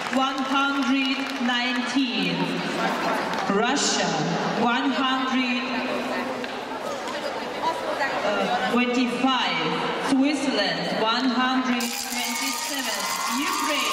119. Russia, 125. Switzerland, 127. Ukraine.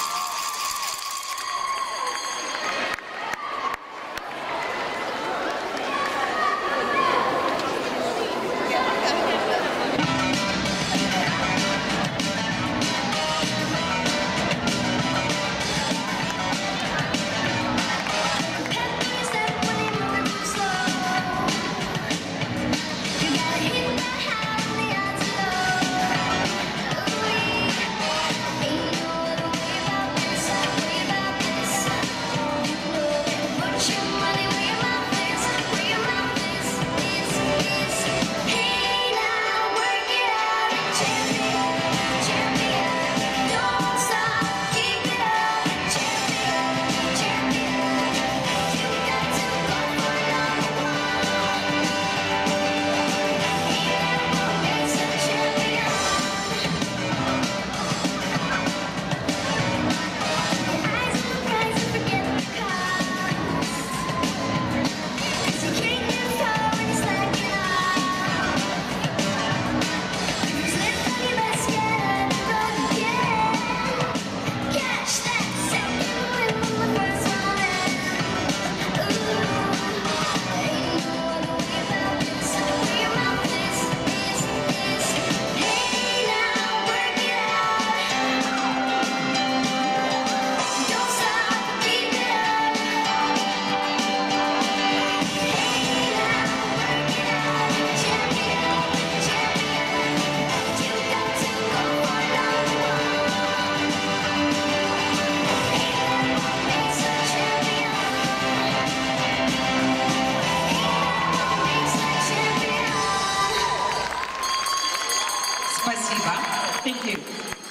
Спасибо. Thank you.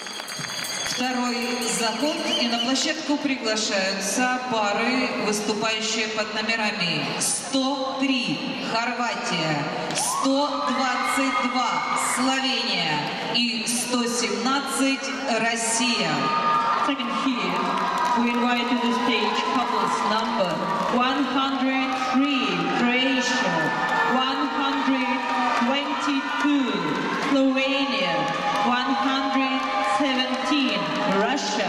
Второй заход, и на площадку приглашаются пары, выступающие под номерами 103 Хорватия, 122 Словения и 117 Россия. Second here, we invite to the stage couples number 103 Croatia, 122 Slovenia, 117 Russia.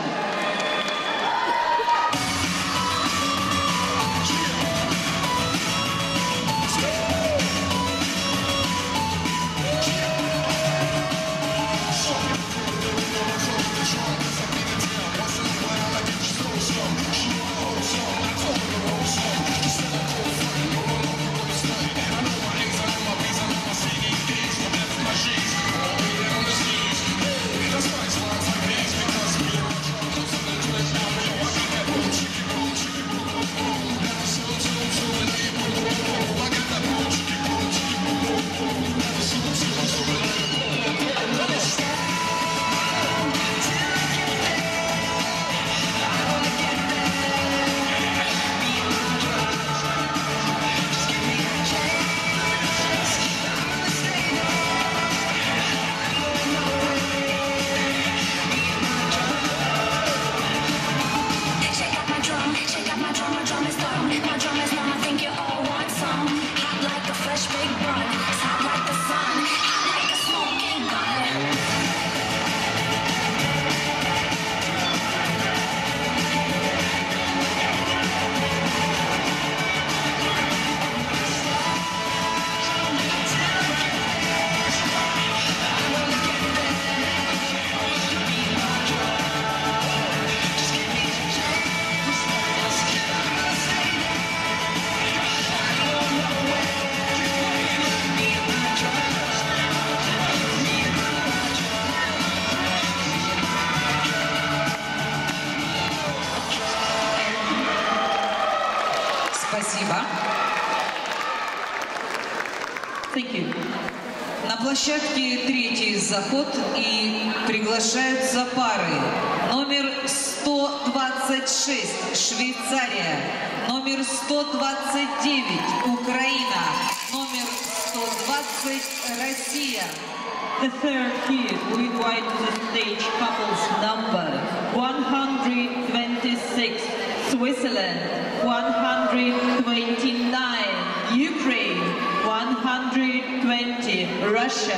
Спасибо. Thank you. На площадке третий заход, и приглашаются пары. Номер 126 Швейцария, номер 129 Украина, номер 120 Россия. the third heat, we invite to the stage couples number 126, Switzerland, 129, Ukraine, 120, Russia.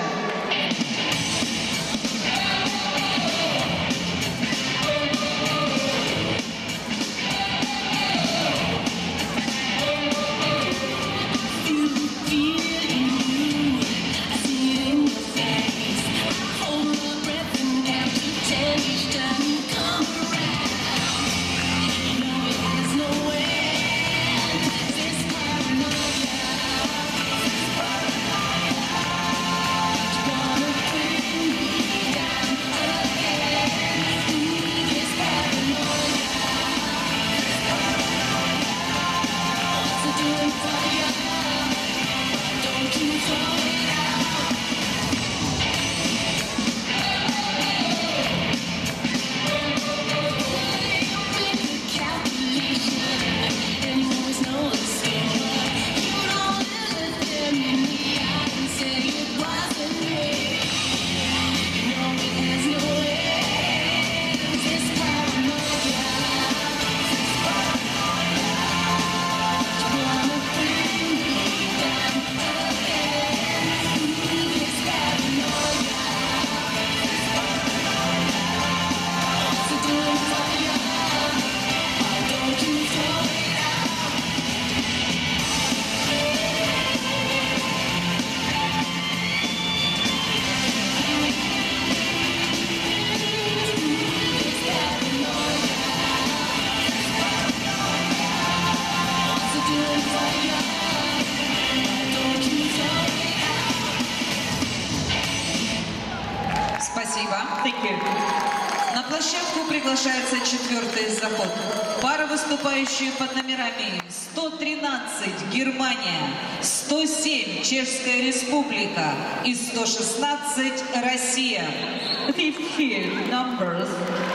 Спасибо. Thank you. На площадку приглашается четвертый заход. Пара, выступающая под номерами 113 Германия, 107 Чешская Республика и 116 Россия. The fifth heat, numbers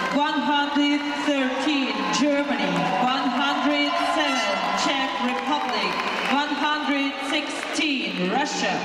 113, Germany, 107, Czech Republic, 116, Russia.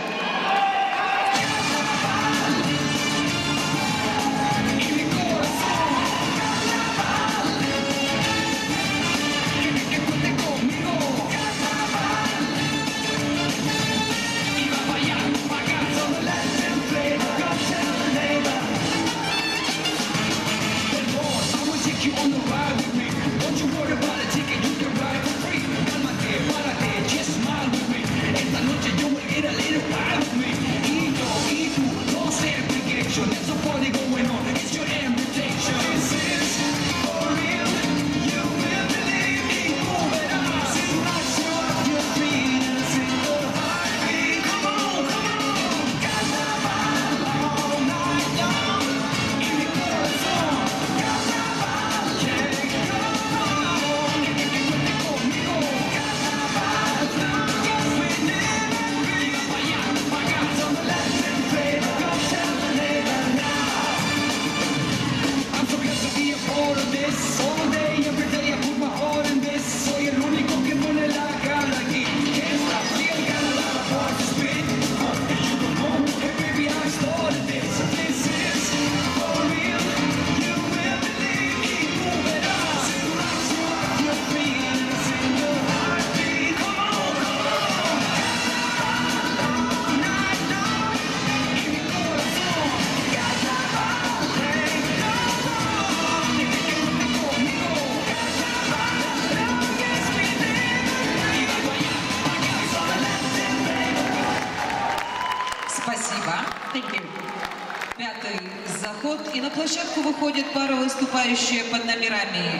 Пятый заход. И на площадку выходит пара, выступающая под номерами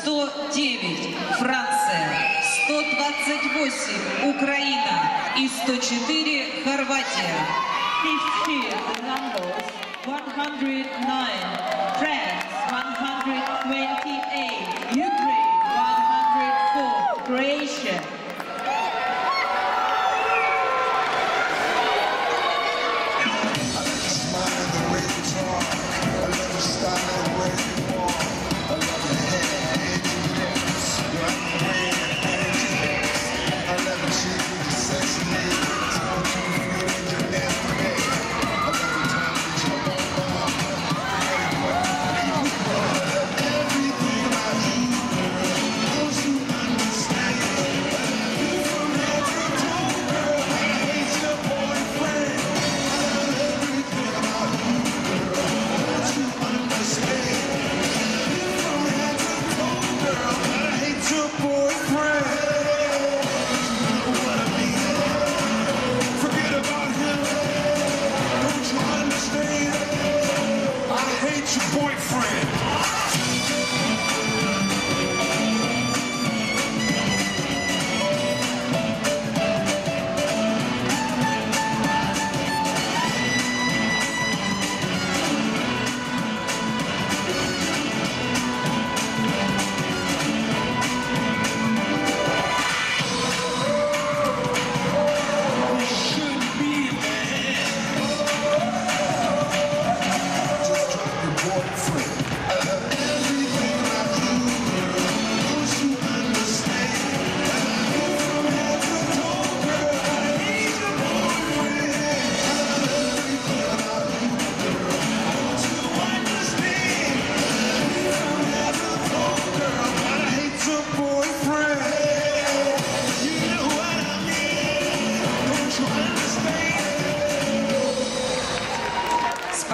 109 Франция, 128 Украина и 104 Хорватия. 109 France, 128 Ukraine, 104 Croatia.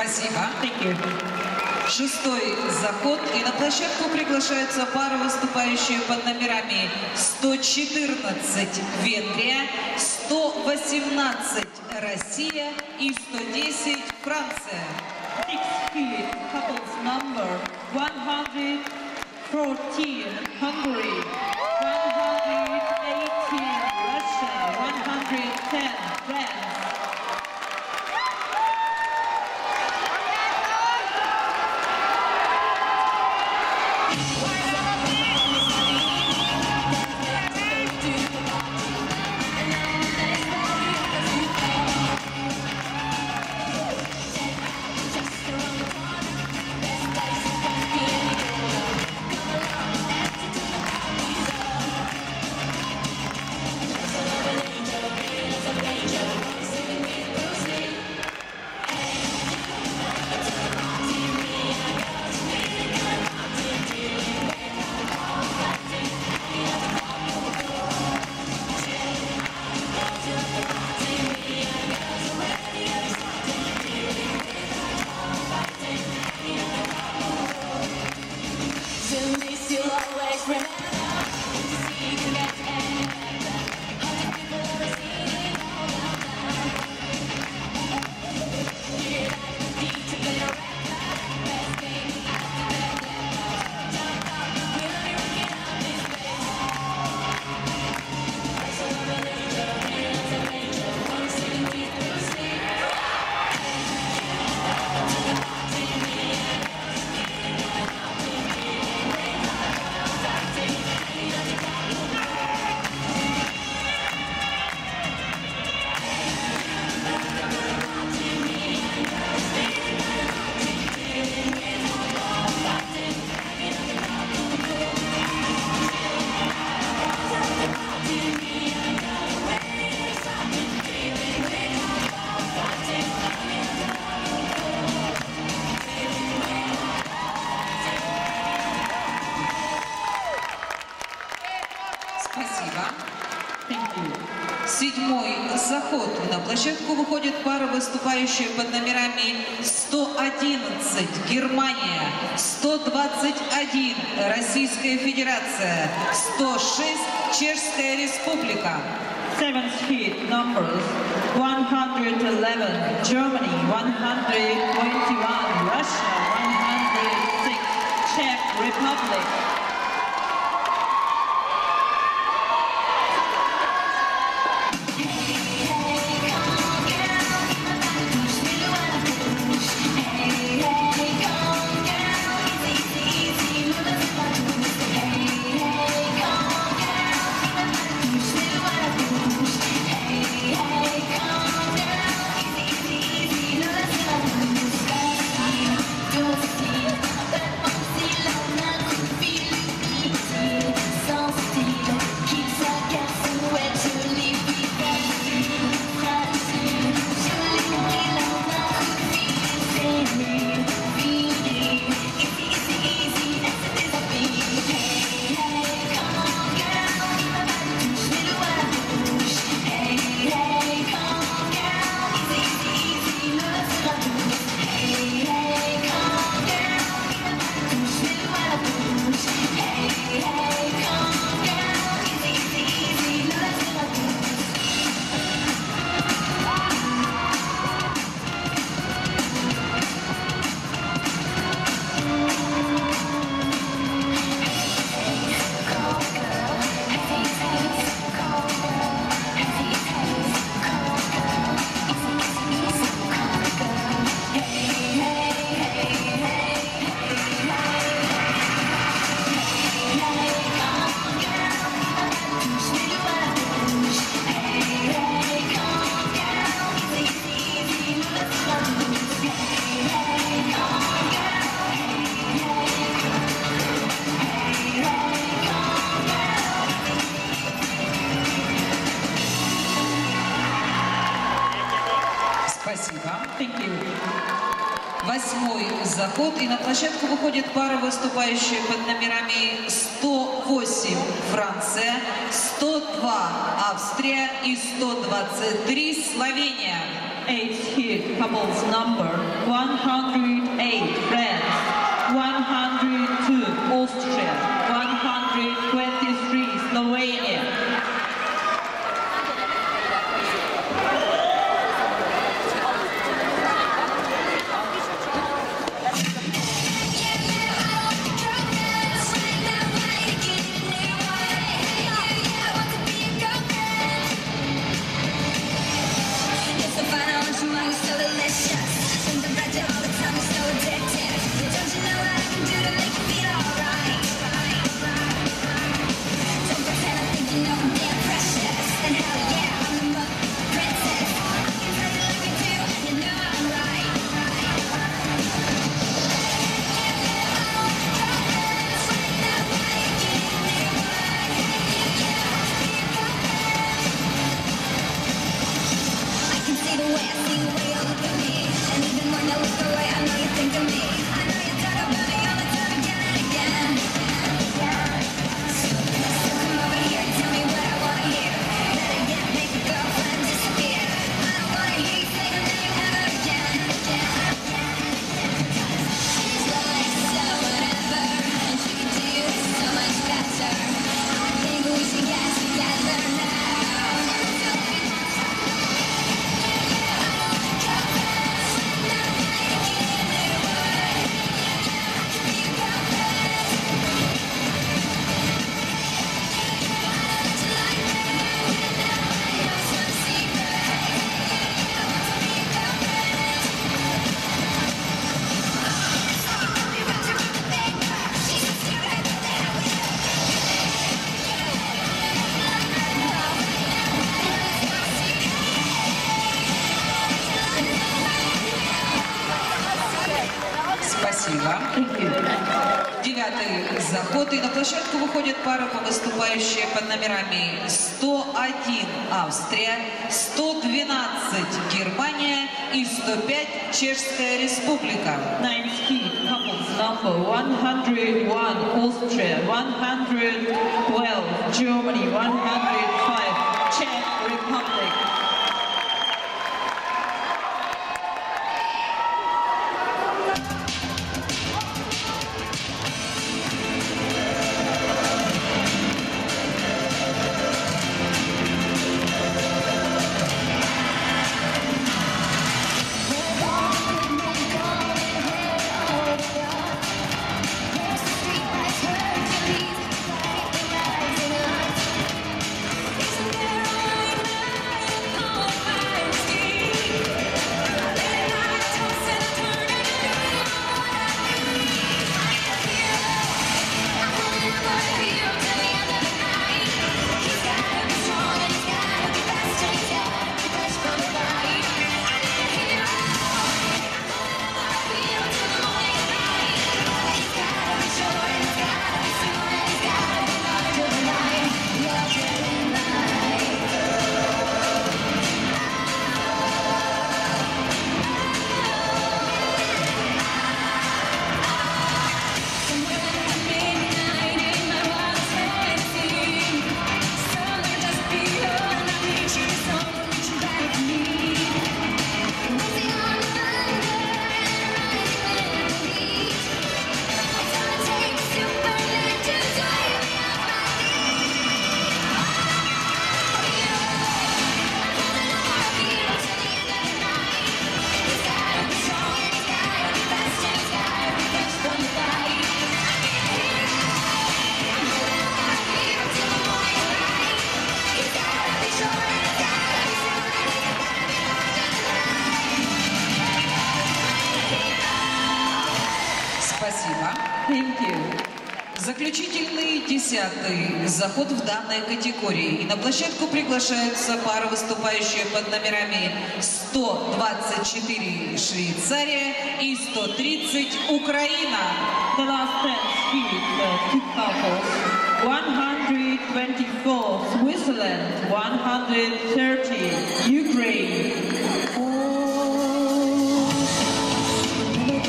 Спасибо. Thank you. Шестой заход. И на площадку приглашается пара, выступающая под номерами 114 Венгрия, 118 Россия и 110 Франция. Sixth heat, couples number 114 Hungary, 118 Russia, 110 France. Спасибо. Thank you. Седьмой заход. На площадку выходит пара, выступающая под номерами 111 Германия, 121 Российская Федерация, 106 Чешская Республика. Seventh heat, numbers 111 Germany, 121 Russia, 106 Czech Republic. Спасибо. Thank you. Восьмой заход, и на площадку выходит пара, выступающая под номерами 108 Франция, 102 Австрия и 123 Словения. Eighth heat, couples number 108 France, 102 Austria, 123 Slovenia. Спасибо. Девятый заход, и на площадку выходит пара, выступающая под номерами 101 Австрия, 112 Германия и 105 Чешская Республика. Ninth heat, couples number 101 Austria, 112 Germany, 105 Czech Republic. Спасибо. Thank you. Заключительный 10-й заход в данной категории. И на площадку приглашаются пары, выступающие под номерами 124 Швейцария и 130 Украина. The last 10 heat, two couples, 124 Switzerland, 130 Ukraine.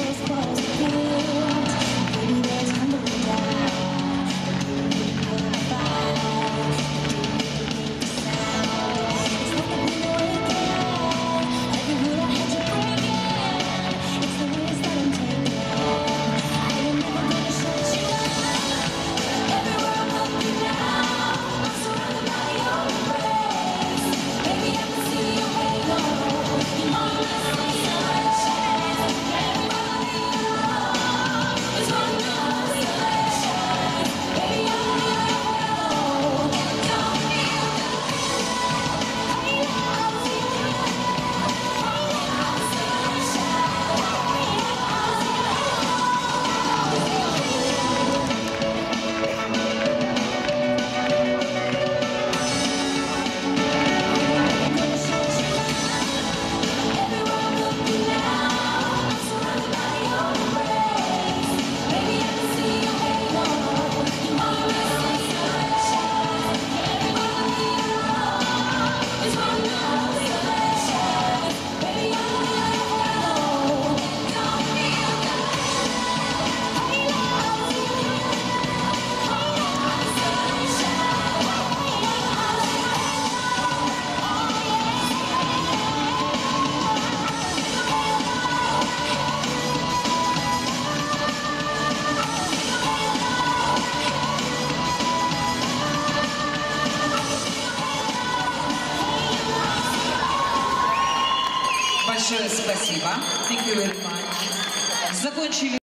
Большое спасибо. Thank you very much. Закончили.